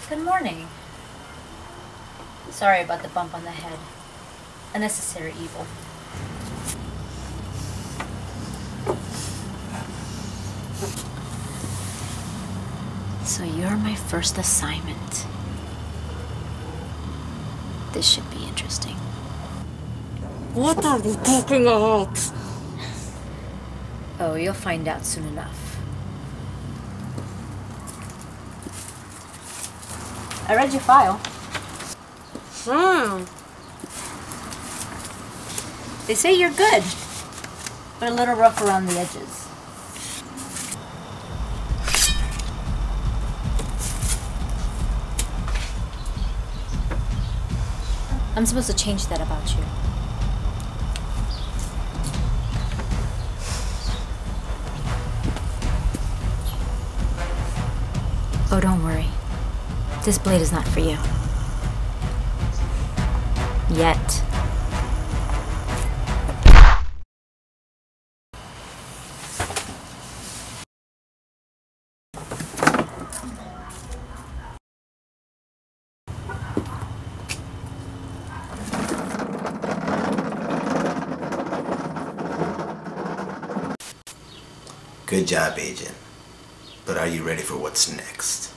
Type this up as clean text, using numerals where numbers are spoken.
Good morning. Sorry about the bump on the head. A necessary evil. So you're my first assignment. This should be interesting. What are you talking about? Oh, you'll find out soon enough. I read your file. They say you're good, but a little rough around the edges. I'm supposed to change that about you. Oh, don't worry. This blade is not for you. Yet. Good job, Agent. But are you ready for what's next?